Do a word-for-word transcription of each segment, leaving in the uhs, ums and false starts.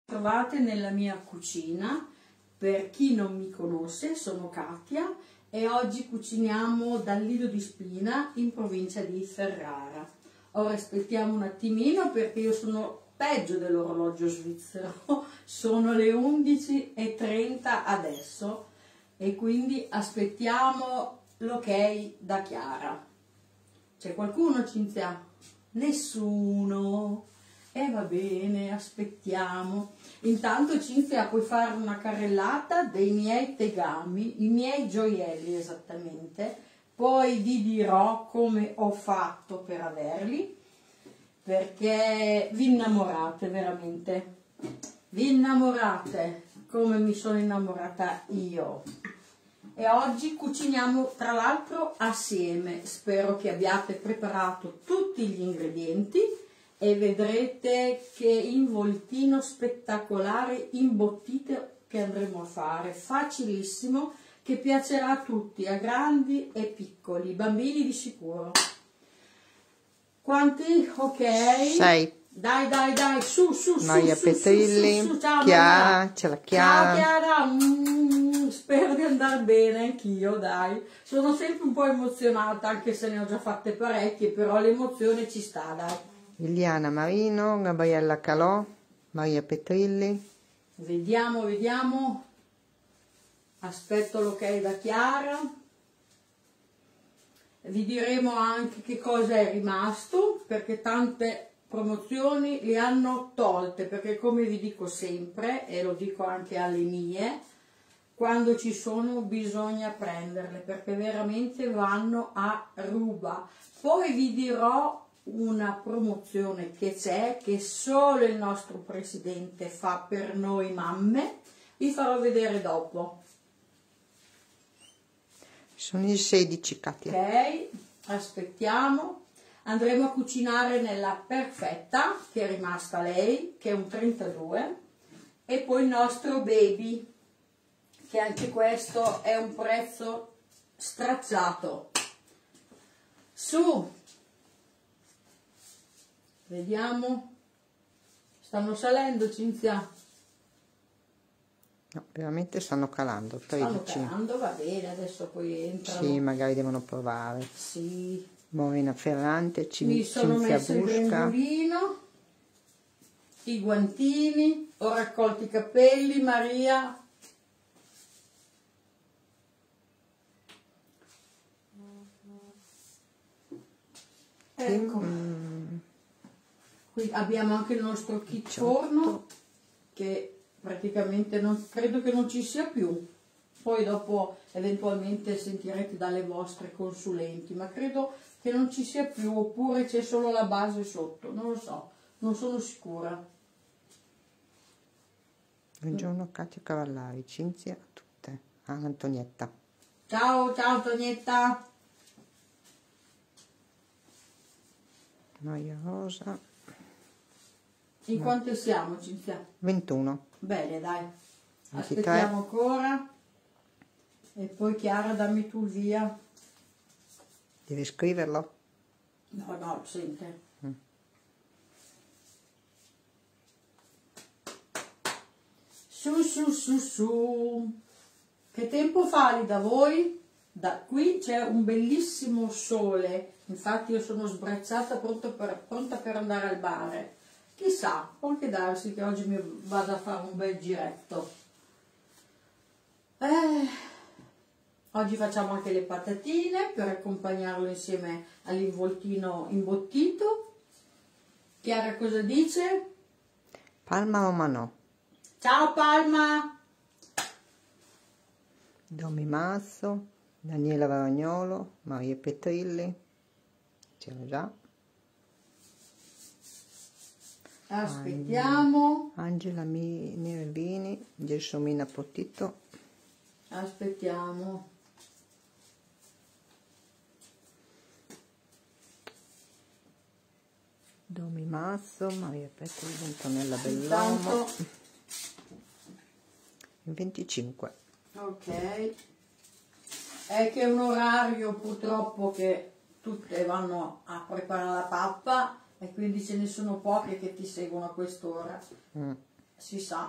Trovate nella mia cucina. Per chi non mi conosce, sono Katia e oggi cuciniamo dal Lido di Spina in provincia di Ferrara. Ora aspettiamo un attimino perché io sono peggio dell'orologio svizzero, sono le undici e trenta adesso e quindi aspettiamo l'ok da Chiara. C'è qualcuno, Cinzia? Nessuno. E eh, va bene, aspettiamo. Intanto, Cinzia, puoi fare una carrellata dei miei tegami, i miei gioielli esattamente, poi vi dirò come ho fatto per averli, perché vi innamorate veramente, vi innamorate come mi sono innamorata io. E oggi cuciniamo tra l'altro assieme, spero che abbiate preparato tutti gli ingredienti e vedrete che involtino spettacolare imbottito che andremo a fare, facilissimo, che piacerà a tutti, a grandi e piccoli, bambini di sicuro. Quanti? Ok. Sei. Dai, dai, dai, su, su, su, Maria su, Petrilli, su, su, su. Ciao, Chiara, Maria. c'è la Chiara. Ciao Chiara, mm, spero di andare bene anch'io, dai. Sono sempre un po' emozionata, anche se ne ho già fatte parecchie, però l'emozione ci sta, dai. Liliana Marino, Gabriella Calò, Maria Petrilli. Vediamo, vediamo. Aspetto l'ok da Chiara. Vi diremo anche che cosa è rimasto, perché tante promozioni le hanno tolte, perché come vi dico sempre, e lo dico anche alle mie, quando ci sono bisogna prenderle, perché veramente vanno a ruba. Poi vi dirò una promozione che c'è, che solo il nostro presidente fa per noi mamme, vi farò vedere dopo. Sono i sedici, Katia. Ok, aspettiamo. Andremo a cucinare nella perfetta, che è rimasta lei, che è un trentadue, e poi il nostro baby, che anche questo è un prezzo stracciato. Su! Vediamo. Stanno salendo, Cinzia? No, veramente stanno calando. Stanno tredici. calando, va bene, adesso poi entrano. Sì, magari devono provare. Sì. Morena Ferrante, Cin Mi sono Cinzia messo il Busca. grembiulino, i guantini, ho raccolto i capelli, Maria. Ecco. Mm. Qui abbiamo anche il nostro kit forno, che praticamente non, credo che non ci sia più. Poi dopo eventualmente sentirete dalle vostre consulenti, ma credo che non ci sia più, oppure c'è solo la base sotto, non lo so, non sono sicura. Buongiorno Katia Cavallari, Cinzia, tutte. Ah, Antonietta. Ciao, ciao Antonietta. Maria Rosa. In no. quanto siamo, Cinzia? ventuno. Bene, dai. ventitré. Aspettiamo ancora. E poi Chiara, dammi tu il via. Devi scriverlo? No, no, sente. Mm. Su, su, su, su. Che tempo fa lì da voi? Da qui c'è un bellissimo sole. Infatti io sono sbracciata, pronta per, pronta per andare al bar. Chissà, può anche darsi che oggi mi vada a fare un bel giretto. Eh... Oggi facciamo anche le patatine per accompagnarlo insieme all'involtino imbottito. Chiara cosa dice? Palma Romano. Ciao Palma! Domi Masso, Daniela Varagnolo, Maria Petrilli. C'era già. Aspettiamo. Angela Nervini, Gelsomina Potito. Aspettiamo. Domi Masso, Maria Petrilli, Antonella Bellomo. Intanto... venticinque. Ok. È che è un orario purtroppo che tutte vanno a preparare la pappa e quindi ce ne sono poche che ti seguono a quest'ora. Mm. si sa,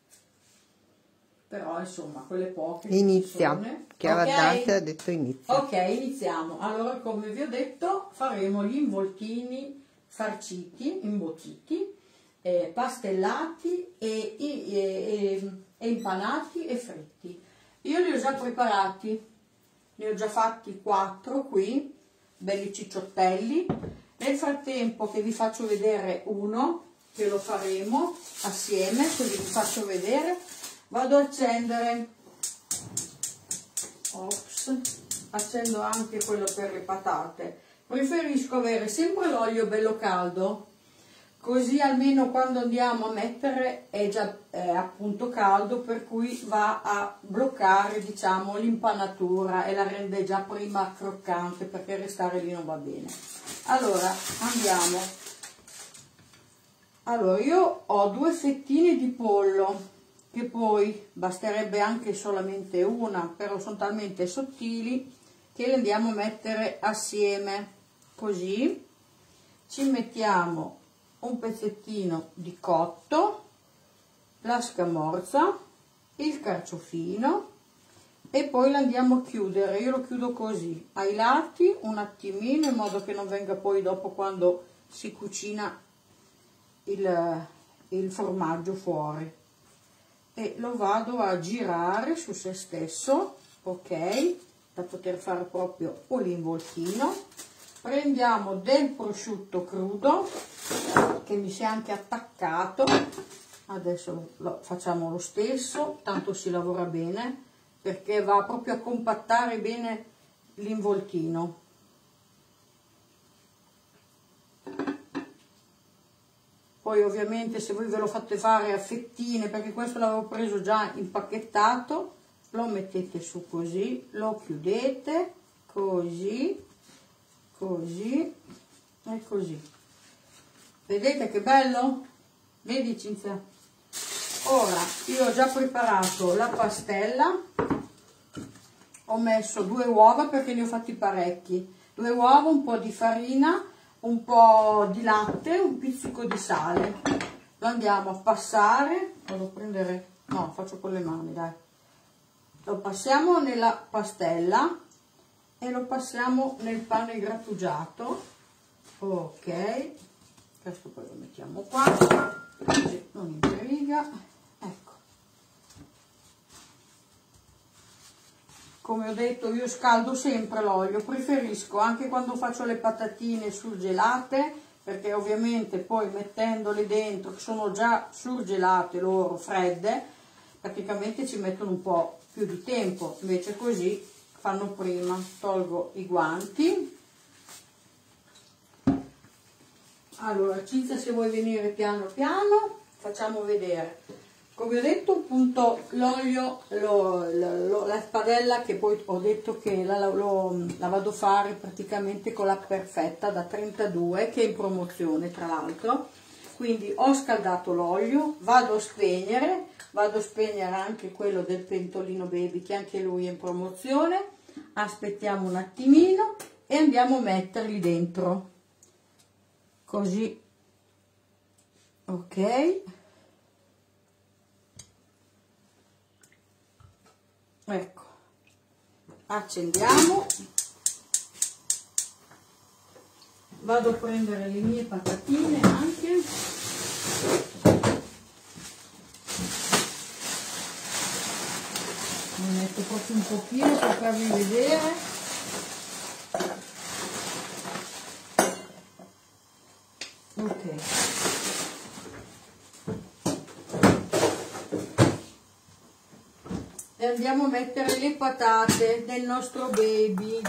però insomma quelle poche inizia persone. Chiara Okay. Dante ha detto inizia. Ok, iniziamo. Allora, come vi ho detto, faremo gli involtini farciti, imbottiti, eh, pastellati e, e, e, e impanati e fritti. Io li ho già preparati, ne ho già fatti quattro qui, belli cicciottelli. Nel frattempo che vi faccio vedere uno, che lo faremo assieme, così vi faccio vedere, vado a accendere, ops, accendo anche quello per le patate. Preferisco avere sempre l'olio bello caldo, così almeno quando andiamo a mettere è già eh, appunto caldo, per cui va a bloccare, diciamo, l'impanatura e la rende già prima croccante, perché restare lì non va bene. Allora andiamo. Allora, io ho due fettine di pollo, che poi basterebbe anche solamente una, però sono talmente sottili che le andiamo a mettere assieme. Così ci mettiamo un pezzettino di cotto, la scamorza, il carciofino e poi la andiamo a chiudere. Io lo chiudo così ai lati un attimino, in modo che non venga poi dopo, quando si cucina, il, il formaggio fuori, e lo vado a girare su se stesso, ok, da poter fare proprio un involtino. Prendiamo del prosciutto crudo che mi si è anche attaccato, adesso lo facciamo lo stesso, tanto si lavora bene, perché va proprio a compattare bene l'involtino. Poi ovviamente se voi ve lo fate fare a fettine, perché questo l'avevo preso già impacchettato, lo mettete su così, lo chiudete così, così e così. Vedete che bello? Vedi, Cinzia? Ora io ho già preparato la pastella, ho messo due uova perché ne ho fatti parecchi, due uova, un po' di farina, un po' di latte, un pizzico di sale. Lo andiamo a passare, vado a prendere, no, faccio con le mani, dai. Lo passiamo nella pastella e lo passiamo nel pane grattugiato, ok, questo poi lo mettiamo qua, così non intriga, ecco. Come ho detto, io scaldo sempre l'olio, preferisco anche quando faccio le patatine surgelate, perché ovviamente poi mettendole dentro, che sono già surgelate loro, fredde, praticamente ci mettono un po' più di tempo, invece così fanno prima. Tolgo i guanti. Allora, Cinzia, se vuoi venire piano piano, facciamo vedere. Come ho detto, appunto, l'olio, lo, lo, la padella, che poi ho detto che la, lo, la vado a fare praticamente con la Perfetta da trentadue, che è in promozione tra l'altro. Quindi ho scaldato l'olio, vado a spegnere, vado a spegnere anche quello del pentolino baby, che anche lui è in promozione. Aspettiamo un attimino e andiamo a metterli dentro, così, ok. Ecco, accendiamo, vado a prendere le mie patatine anche, ne metto proprio un pochino per farvi vedere, ok. E andiamo a mettere le patate del nostro baby.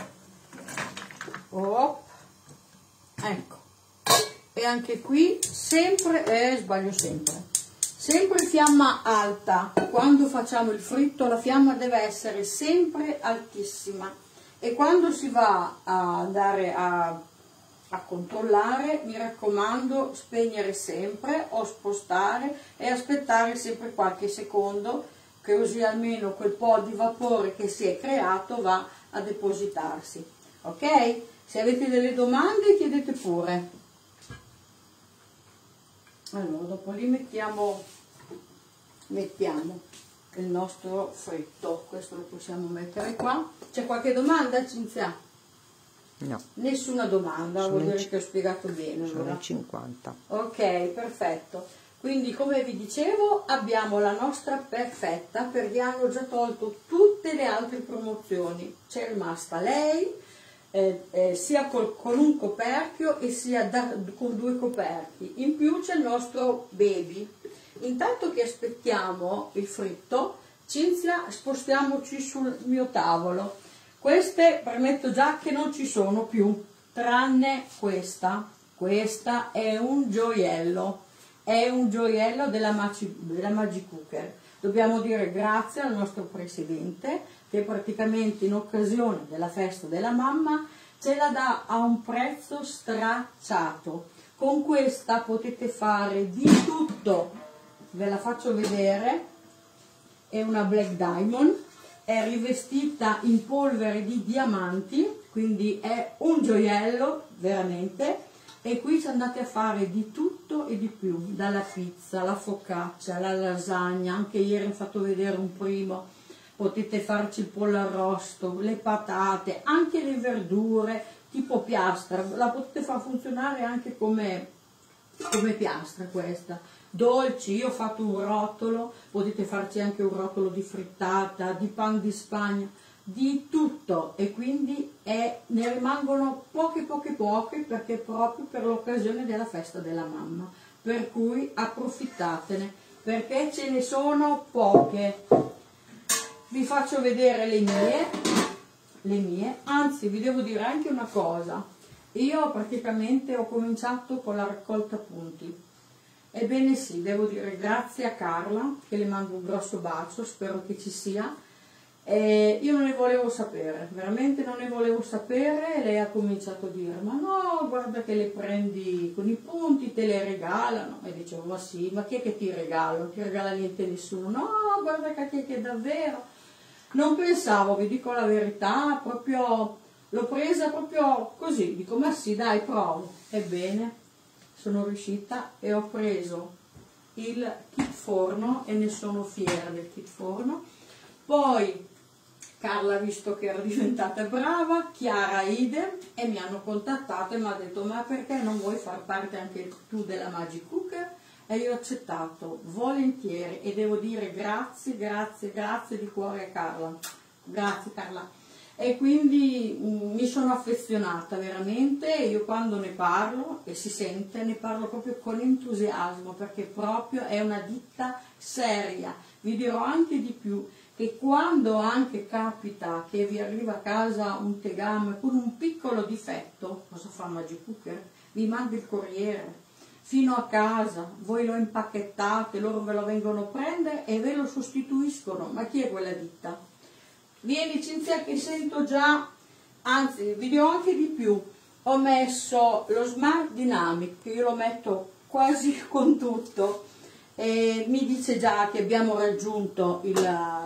Oh, ecco. E anche qui sempre, eh, sbaglio sempre, sempre fiamma alta. Quando facciamo il fritto la fiamma deve essere sempre altissima, e quando si va a andare a, a controllare, mi raccomando, spegnere sempre o spostare e aspettare sempre qualche secondo, così almeno quel po' di vapore che si è creato va a depositarsi, ok? Se avete delle domande chiedete pure. Allora, dopo li mettiamo mettiamo il nostro fritto. Questo lo possiamo mettere qua. C'è qualche domanda, Cinzia? No. Nessuna domanda, Sono vuol dire c- che ho spiegato bene. Sono Allora. cinquanta. Ok, perfetto. Quindi come vi dicevo abbiamo la nostra perfetta, perché hanno già tolto tutte le altre promozioni. C'è rimasta lei, eh, eh, sia col, con un coperchio e sia da, con due coperchi. In più c'è il nostro baby. Intanto che aspettiamo il fritto, Cinzia, spostiamoci sul mio tavolo. Queste premetto già che non ci sono più, tranne questa. Questa è un gioiello, è un gioiello della, Magic, della Magic Cooker. Dobbiamo dire grazie al nostro presidente che praticamente in occasione della festa della mamma ce la dà a un prezzo stracciato. Con questa potete fare di tutto, ve la faccio vedere, è una Black Diamond, è rivestita in polvere di diamanti, quindi è un gioiello veramente. E qui ci andate a fare di tutto e di più, dalla pizza, la focaccia, la lasagna, anche ieri ho fatto vedere un primo, potete farci il pollo arrosto, le patate, anche le verdure, tipo piastra, la potete far funzionare anche come, come piastra questa. Dolci, io ho fatto un rotolo, potete farci anche un rotolo di frittata, di pan di Spagna, di tutto, e quindi è, ne rimangono poche poche poche perché proprio per l'occasione della festa della mamma, per cui approfittatene perché ce ne sono poche. Vi faccio vedere le mie, le mie, anzi vi devo dire anche una cosa, io praticamente ho cominciato con la raccolta punti. Ebbene sì, devo dire grazie a Carla, che le mando un grosso bacio, spero che ci sia. Eh, io non ne volevo sapere, veramente non ne volevo sapere, e lei ha cominciato a dire ma no, guarda che le prendi con i punti, te le regalano, e dicevo ma sì, ma chi è che ti regala? Non ti regala niente nessuno, no, guarda che, che davvero, non pensavo, vi dico la verità, proprio l'ho presa proprio così, dico ma sì dai provo, ebbene sono riuscita e ho preso il kit forno e ne sono fiera del kit forno. Poi Carla ha visto che ero diventata brava, Chiara idem, e mi hanno contattato e mi ha detto ma perché non vuoi far parte anche tu della Magic Cooker? E io ho accettato volentieri e devo dire grazie, grazie, grazie di cuore a Carla, grazie Carla. E quindi mh, mi sono affezionata veramente, io quando ne parlo, e si sente, ne parlo proprio con entusiasmo perché proprio è una ditta seria. Vi dirò anche di più, che quando anche capita che vi arriva a casa un tegame con un piccolo difetto, cosa fa Magic Cooker? Vi manda il corriere fino a casa, voi lo impacchettate, loro ve lo vengono a prendere e ve lo sostituiscono. Ma chi è quella ditta? Vieni Cinzia che sento già, anzi vi dirò anche di più, ho messo lo Smart Dynamic, che io lo metto quasi con tutto, e mi dice già che abbiamo raggiunto il,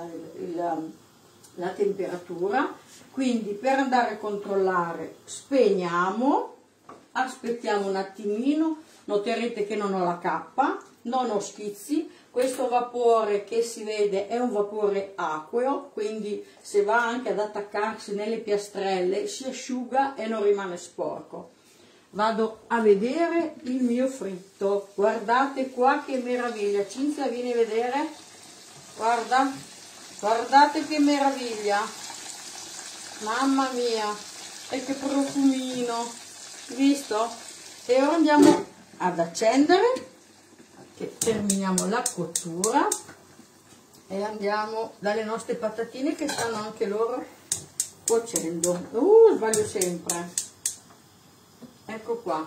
il, la temperatura, quindi per andare a controllare spegniamo, aspettiamo un attimino, noterete che non ho la cappa, non ho schizzi, questo vapore che si vede è un vapore acqueo, quindi se va anche ad attaccarsi nelle piastrelle si asciuga e non rimane sporco. Vado a vedere il mio fritto, guardate qua che meraviglia, Cinzia vieni a vedere, guarda, guardate che meraviglia, mamma mia, e che profumino, visto? E ora andiamo ad accendere, che terminiamo la cottura e andiamo dalle nostre patatine che stanno anche loro cuocendo. Uh, sbaglio sempre. Ecco qua.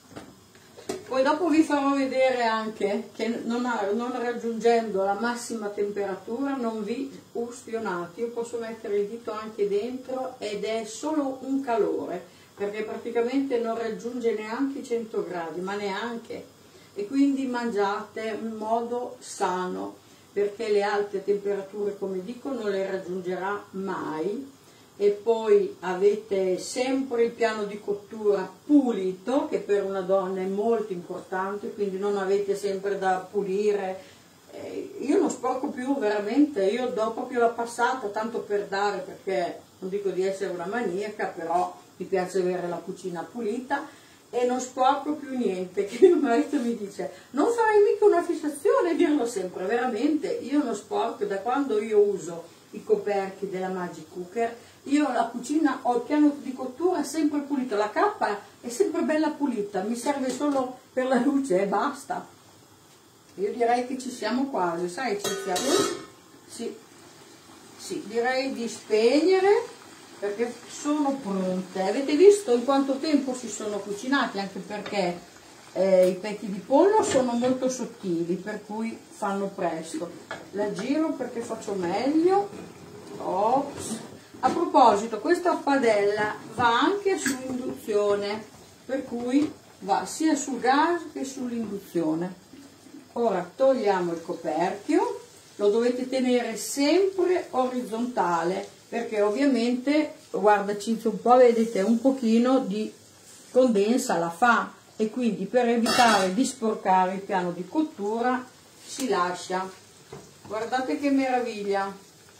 Poi dopo vi farò vedere anche che non, non raggiungendo la massima temperatura non vi ustionate. Io posso mettere il dito anche dentro ed è solo un calore, perché praticamente non raggiunge neanche i cento gradi, ma neanche. E quindi mangiate in modo sano, perché le alte temperature, come dico, non le raggiungerà mai. E poi avete sempre il piano di cottura pulito, che per una donna è molto importante, quindi non avete sempre da pulire. Eh, io non sporco più, veramente, io do proprio la passata, tanto per dare, perché non dico di essere una maniaca, però mi piace avere la cucina pulita e non sporco più niente, che mio marito mi dice, non farai mica una fissazione, dirlo sempre, veramente, io non sporco, da quando io uso i coperchi della Magic Cooker, io la cucina ho il piano di cottura sempre pulito, la cappa è sempre bella pulita, mi serve solo per la luce e basta. Io direi che ci siamo quasi, sai Cinzia? Sì, sì, direi di spegnere perché sono pronte. Avete visto in quanto tempo si sono cucinati, anche perché eh, i petti di pollo sono molto sottili, per cui fanno presto. La giro perché faccio meglio. Ops. A proposito, questa padella va anche su induzione, per cui va sia sul gas che sull'induzione. Ora togliamo il coperchio, lo dovete tenere sempre orizzontale, perché ovviamente, guarda Cinzia un po', vedete, un pochino di condensa la fa, e quindi per evitare di sporcare il piano di cottura si lascia. Guardate che meraviglia!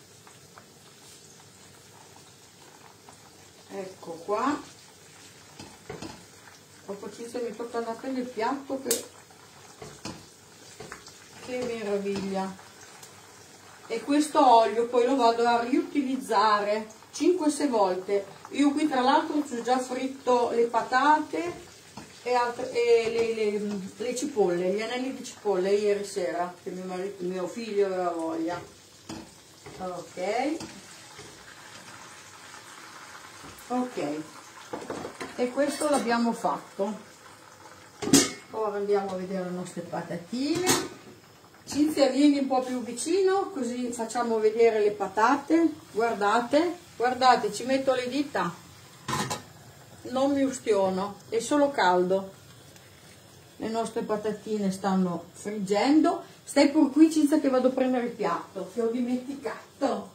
Ecco qua. Dopo Cinzia mi tocca andare a prendere il piatto, che, che meraviglia. E questo olio poi lo vado a riutilizzare cinque sei volte. Io qui tra l'altro ci ho già fritto le patate e, altre, e le, le, le cipolle, gli anelli di cipolle ieri sera, che mio, marito, mio figlio aveva voglia. Ok. Ok, e questo l'abbiamo fatto. Ora andiamo a vedere le nostre patatine. Cinzia, vieni un po' più vicino, così facciamo vedere le patate. Guardate, guardate, ci metto le dita, non mi ustiono, è solo caldo. Le nostre patatine stanno friggendo. Stai pur qui Cinzia che vado a prendere il piatto, che ho dimenticato.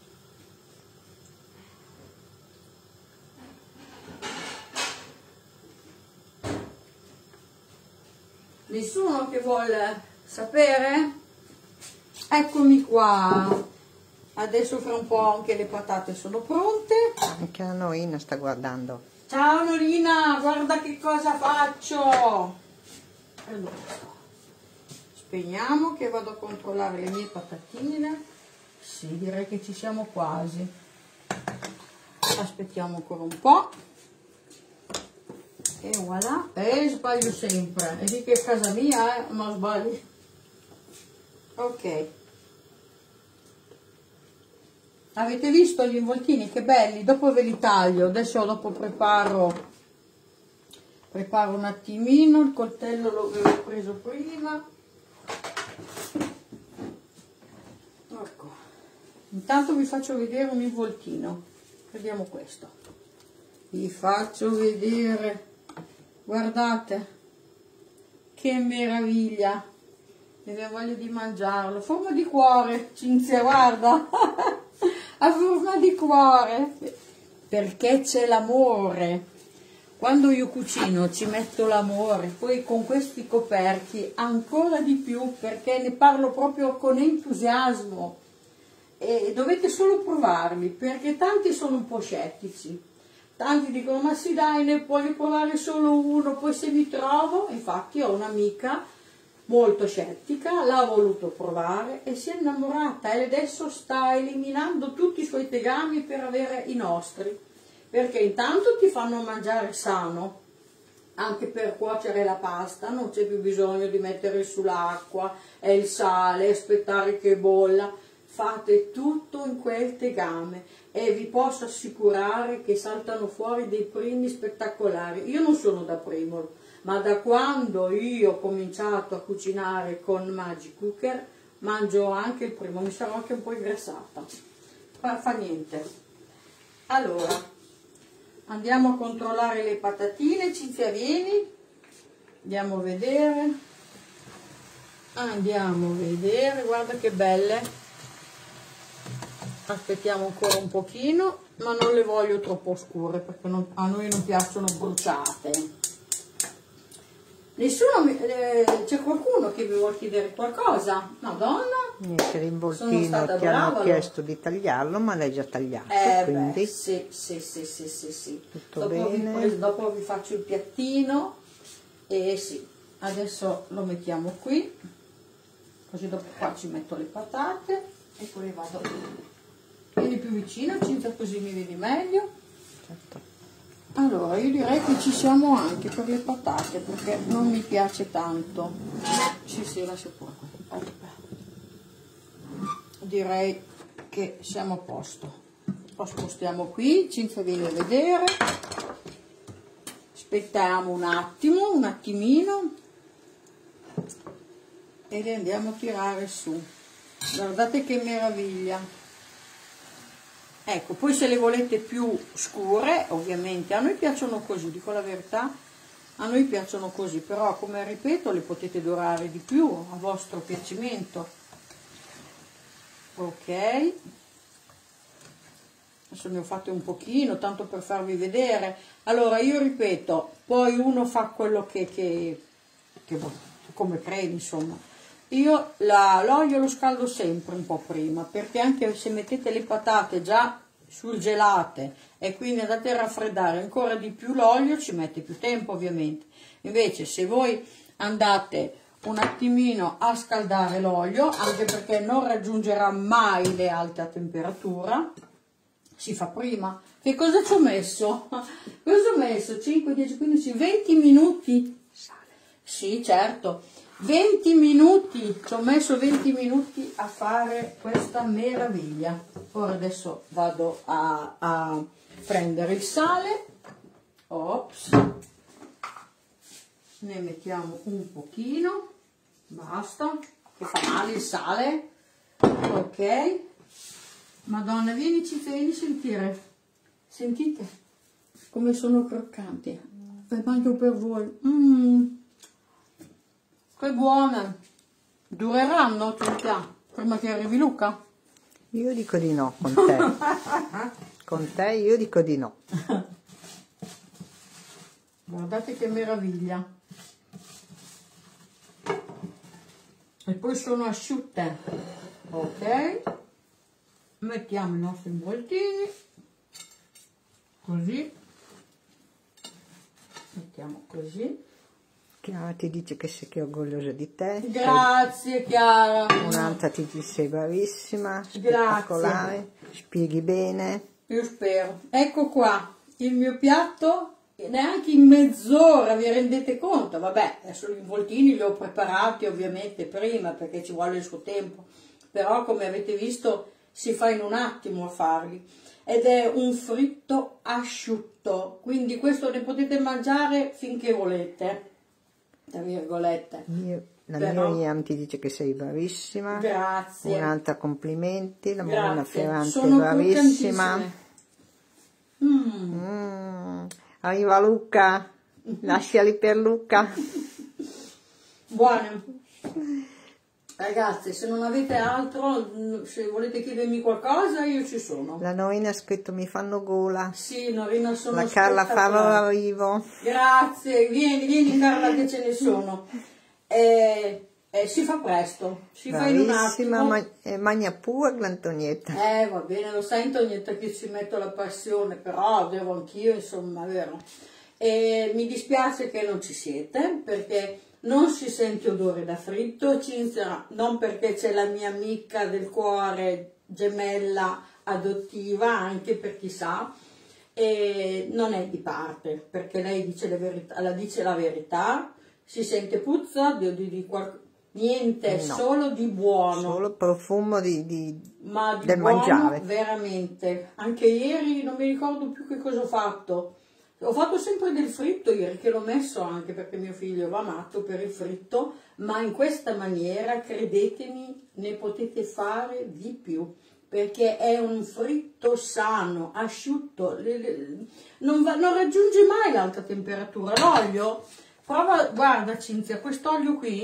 Nessuno che vuole sapere? Eccomi qua. Adesso fra un po' anche le patate sono pronte. Anche la Norina sta guardando. Ciao Norina, guarda che cosa faccio. Allora, spegniamo che vado a controllare le mie patatine. Sì, direi che ci siamo quasi. Aspettiamo ancora un po'. E voilà, e sbaglio sempre, e di che è casa mia, eh, ma sbaglio. Ok. Avete visto gli involtini, che belli? Dopo ve li taglio, adesso dopo preparo, preparo un attimino, il coltello l'avevo preso prima. Ecco. Intanto vi faccio vedere un involtino, vediamo questo. Vi faccio vedere. Guardate che meraviglia, mi viene voglia di mangiarlo. A forma di cuore, Cinzia, guarda, a forma di cuore, perché c'è l'amore. Quando io cucino ci metto l'amore, poi con questi coperchi ancora di più, perché ne parlo proprio con entusiasmo e dovete solo provarli, perché tanti sono un po' scettici. Tanti dicono, ma sì dai, ne puoi provare solo uno, poi se mi trovo, infatti ho un'amica molto scettica, l'ha voluto provare e si è innamorata e adesso sta eliminando tutti i suoi tegami per avere i nostri, perché intanto ti fanno mangiare sano, anche per cuocere la pasta, non c'è più bisogno di mettere sull'acqua e il sale, aspettare che bolla, fate tutto in quel tegame. E vi posso assicurare che saltano fuori dei primi spettacolari. Io non sono da primo, ma da quando io ho cominciato a cucinare con Magic Cooker mangio anche il primo, mi sarò anche un po' ingrassata, ma fa niente. Allora, andiamo a controllare le patatine. Cinzia, vieni, andiamo a vedere, andiamo a vedere, guarda che belle. Aspettiamo ancora un pochino, ma non le voglio troppo scure perché non, a noi non piacciono bruciate. Nessuno, eh, c'è qualcuno che vi vuole chiedere qualcosa? Madonna, Niente, l'involtino ti hanno chiesto di tagliarlo, ma l'hai già tagliato, eh quindi beh, sì, sì, sì, sì, sì, sì. tutto Dopo bene. Vi, dopo vi faccio il piattino e sì, adesso lo mettiamo qui, così dopo qua ci metto le patate e poi le vado. Vieni più vicino, Cinzia, così mi vedi meglio. Certo. Allora, io direi che ci siamo anche per le patate, perché non mi piace tanto. Sì, sì, lascia pure. Direi che siamo a posto. Lo spostiamo qui, Cinzia viene a vedere. Aspettiamo un attimo, un attimino. E le andiamo a tirare su. Guardate che meraviglia. Ecco, poi se le volete più scure, ovviamente, a noi piacciono così, dico la verità, a noi piacciono così, però come ripeto le potete dorare di più a vostro piacimento. Ok, adesso ne ho fatte un pochino, tanto per farvi vedere. Allora io ripeto, poi uno fa quello che, che, che come credi, insomma. Io l'olio lo scaldo sempre un po' prima, perché anche se mettete le patate già surgelate e quindi andate a raffreddare ancora di più l'olio, ci mette più tempo ovviamente. Invece se voi andate un attimino a scaldare l'olio, anche perché non raggiungerà mai le alte a temperatura, si fa prima. Che cosa ci ho messo? Cosa ho messo? cinque, dieci, quindici, venti minuti? Sì, certo. venti minuti, ci ho messo venti minuti a fare questa meraviglia. Ora adesso vado a, a prendere il sale. Ops. Ne mettiamo un pochino, basta, che fa male il sale. Ok. Madonna, vieni Cinzia, vieni a sentire. Sentite come sono croccanti. E manco per voi. Mmm. Che buone! Dureranno Cinzia prima che arrivi Luca? Io dico di no con te. Con te io dico di no. Guardate che meraviglia! E poi sono asciutte. Ok, mettiamo i nostri involtini così, mettiamo così. Chiara ti dice che sei che orgogliosa di te. Grazie Chiara. Un'altra ti dice sei bravissima, spettacolare, grazie. Spieghi bene. Io spero. Ecco qua il mio piatto, neanche in mezz'ora, vi rendete conto? Vabbè, adesso gli involtini li ho preparati ovviamente prima perché ci vuole il suo tempo, però come avete visto si fa in un attimo a farli. Ed è un fritto asciutto, quindi questo ne potete mangiare finché volete. Tra virgolette. Io, la Però, Miriam ti dice che sei bravissima. Grazie. Un'altra complimenti. La Marina Ferrante sono bravissima. Mm. Mm. Arriva Luca. Lasciali per Luca. Buone. Ragazzi, se non avete altro, se volete chiedermi qualcosa, io ci sono. La Norina ha scritto mi fanno gola. Sì, Norina sono La Carla Favaro arrivo. Grazie, vieni, vieni Carla che ce ne sono. E, e si fa presto, si fa in un attimo. Ma, eh, magna pure l'Antonietta. Eh, va bene, lo sai Antonietta che ci metto la passione, però devo anch'io, insomma, vero. E mi dispiace che non ci siete, perché non si sente odore da fritto, Cinzia, non perché c'è la mia amica del cuore, gemella adottiva, anche per chi sa, e non è di parte, perché lei dice la verità, la, dice la verità, si sente puzza di, di, di qualcosa. Niente, no, solo di buono. Solo profumo di, di, Ma di del buono, mangiare. Veramente. Anche ieri non mi ricordo più che cosa ho fatto. Ho fatto sempre del fritto ieri, che l'ho messo anche perché mio figlio va matto per il fritto, ma in questa maniera, credetemi, ne potete fare di più. Perché è un fritto sano, asciutto, non, va, non raggiunge mai l'alta temperatura. L'olio, prova, guarda Cinzia, quest'olio qui...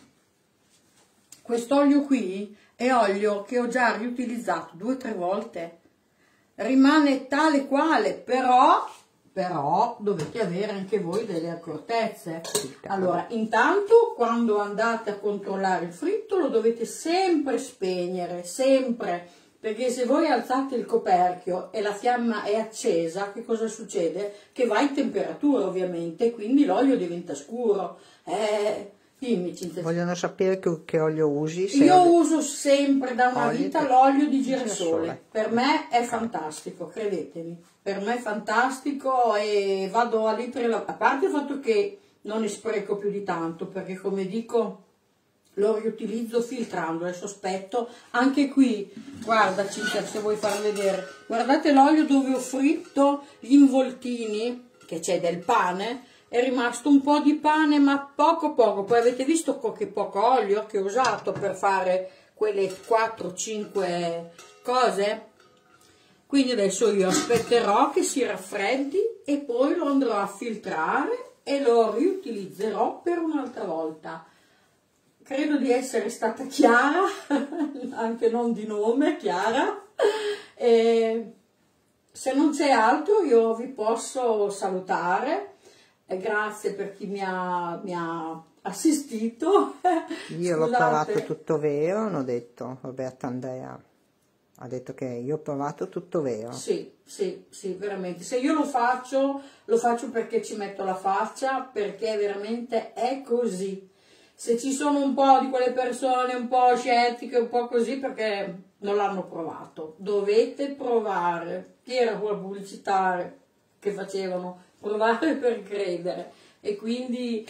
Quest'olio qui è olio che ho già riutilizzato due o tre volte, rimane tale quale, però però dovete avere anche voi delle accortezze. Allora, intanto quando andate a controllare il fritto lo dovete sempre spegnere, sempre, perché se voi alzate il coperchio e la fiamma è accesa, che cosa succede? Che va in temperatura ovviamente, quindi l'olio diventa scuro. Eh, dimmi, Cinzia. Vogliono sapere che, che olio usi. Se Io olio... uso sempre da una olio vita di... l'olio di girasole. girasole. Per me è fantastico, credetemi. Per me è fantastico e vado a litri, a parte il fatto che non ne spreco più di tanto, perché come dico lo riutilizzo filtrando, adesso aspetto, anche qui, guarda Cinzia, se vuoi far vedere, guardate l'olio dove ho fritto gli involtini, che c'è del pane, è rimasto un po' di pane ma poco poco, poi avete visto che poco olio che ho usato per fare quelle quattro cinque cose, quindi adesso io aspetterò che si raffreddi e poi lo andrò a filtrare e lo riutilizzerò per un'altra volta. Credo di essere stata chiara, anche non di nome, Chiara. E se non c'è altro io vi posso salutare. E grazie per chi mi ha, mi ha assistito. Io l'ho provato tutto vero, hanno detto, Roberta Andrea ha detto che io ho provato tutto vero. Sì, sì, sì, veramente. Se io lo faccio, lo faccio perché ci metto la faccia, perché veramente è così. Se ci sono un po' di quelle persone un po' scettiche, un po' così, perché non l'hanno provato. Dovete provare. Chi era quella pubblicità che facevano? Provare per credere. E quindi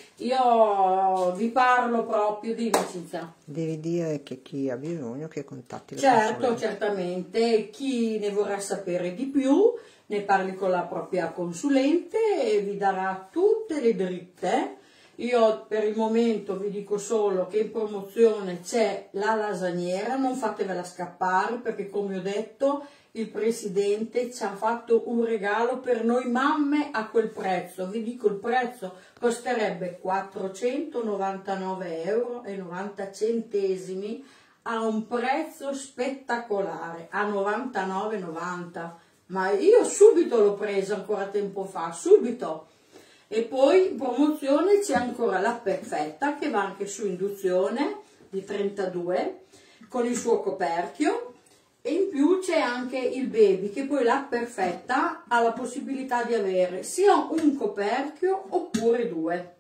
io vi parlo proprio di Cinzia. Devi dire che chi ha bisogno che contatti le Certo, consulente. certamente. Chi ne vorrà sapere di più, ne parli con la propria consulente e vi darà tutte le dritte. Io per il momento vi dico solo che in promozione c'è la lasagniera, non fatevela scappare perché come ho detto il presidente ci ha fatto un regalo per noi mamme a quel prezzo. Vi dico il prezzo costerebbe quattrocentonovantanove euro e novanta centesimi a un prezzo spettacolare, a novantanove e novanta, ma io subito l'ho presa ancora tempo fa, subito. E poi in promozione c'è ancora la perfetta che va anche su induzione di trentadue con il suo coperchio e in più c'è anche il baby che poi la perfetta ha la possibilità di avere sia un coperchio oppure due,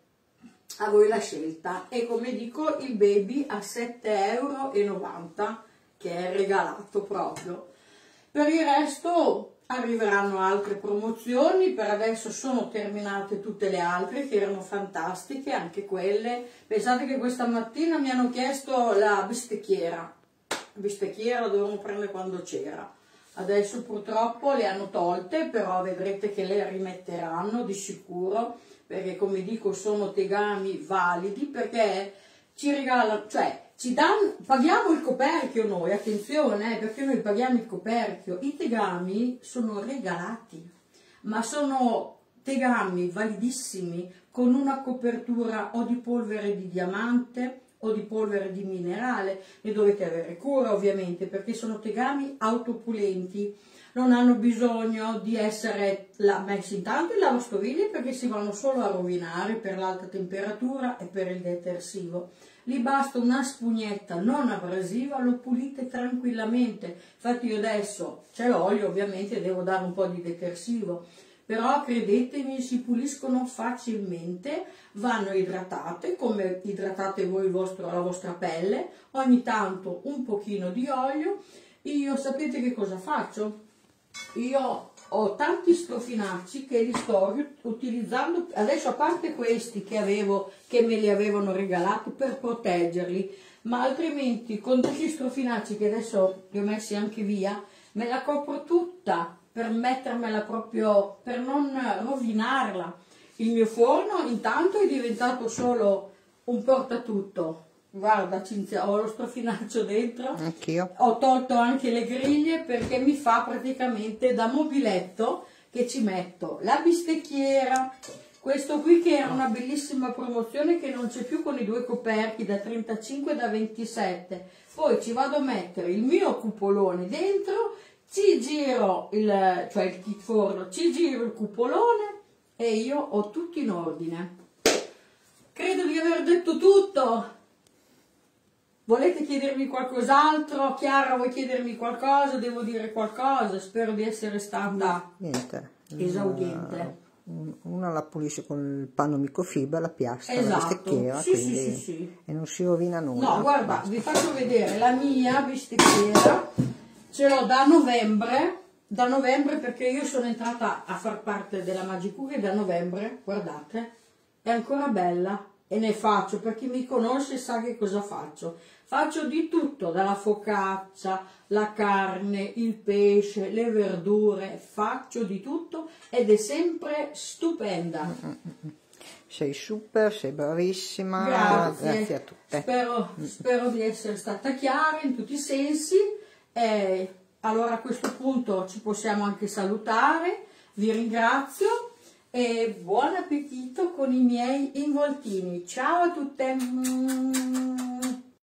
a voi la scelta. E come dico il baby a sette euro e novanta che è regalato proprio. Per il resto arriveranno altre promozioni, per adesso sono terminate tutte le altre che erano fantastiche, anche quelle. Pensate che questa mattina mi hanno chiesto la bistecchiera, bistecchiera la dovevamo prendere quando c'era, adesso purtroppo le hanno tolte, però vedrete che le rimetteranno di sicuro, perché come dico sono tegami validi, perché ci regalano, cioè ci danno, paghiamo il coperchio noi, attenzione, eh, perché noi paghiamo il coperchio, i tegami sono regalati, ma sono tegami validissimi con una copertura o di polvere di diamante o di polvere di minerale, ne dovete avere cura ovviamente perché sono tegami autopulenti, non hanno bisogno di essere messi intanto in lavastoviglie perché si vanno solo a rovinare per l'alta temperatura e per il detersivo. Gli basta una spugnetta non abrasiva, lo pulite tranquillamente. Infatti io adesso c'è l'olio, ovviamente devo dare un po' di detersivo, però credetemi si puliscono facilmente, vanno idratate come idratate voi il vostro, la vostra pelle, ogni tanto un pochino di olio. Io sapete che cosa faccio? Io ho tanti strofinacci che li sto utilizzando adesso, a parte questi che avevo, che me li avevano regalati per proteggerli, ma altrimenti con degli strofinacci che adesso li ho messi anche via, me la copro tutta per mettermela proprio, per non rovinarla. Il mio forno intanto è diventato solo un portatutto. Guarda Cinzia, ho lo strofinaccio dentro. Anch'io. Ho tolto anche le griglie perché mi fa praticamente da mobiletto, che ci metto la bistecchiera, questo qui che era una bellissima promozione che non c'è più con i due coperchi da trentacinque e da ventisette. Poi ci vado a mettere il mio cupolone dentro, ci giro il, cioè il kit forno, ci giro il cupolone e io ho tutto in ordine. Credo di aver detto tutto. Volete chiedermi qualcos'altro? Chiara, vuoi chiedermi qualcosa? Devo dire qualcosa? Spero di essere stata niente, esauriente. Una la pulisce con il panno microfibra, la piastra, Esatto. la bistecchiera, Sì, quindi, sì, sì, sì. e non si rovina nulla. No, guarda, vi faccio vedere la mia bistecchiera, ce l'ho da novembre, da novembre perché io sono entrata a far parte della Magicure da novembre, guardate, è ancora bella e ne faccio, per chi mi conosce sa che cosa faccio. Faccio di tutto, dalla focaccia, la carne, il pesce, le verdure, faccio di tutto ed è sempre stupenda. Sei super, sei bravissima, Grazie, grazie a tutte. Spero, spero di essere stata chiara in tutti i sensi. E allora a questo punto ci possiamo anche salutare, vi ringrazio e buon appetito con i miei involtini. Ciao a tutte!